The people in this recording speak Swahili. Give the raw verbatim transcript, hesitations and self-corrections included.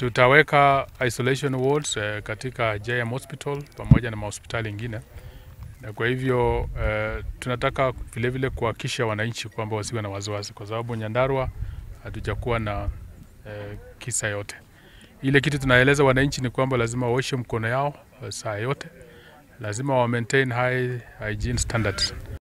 Tutaweka isolation wards uh, katika J M Hospital pamoja na mahospitali ingine. Na kwa hivyo uh, tunataka vile vile kuhakikisha wananchi kwamba wasiwe na wasiwasi, kwa sababu Nyandarua hatujakuwa na uh, kisa yote. Ile kitu tunaeleza wananchi ni kwamba lazima waoshe mkono yao uh, saa yote, lazima wa maintain high hygiene standards.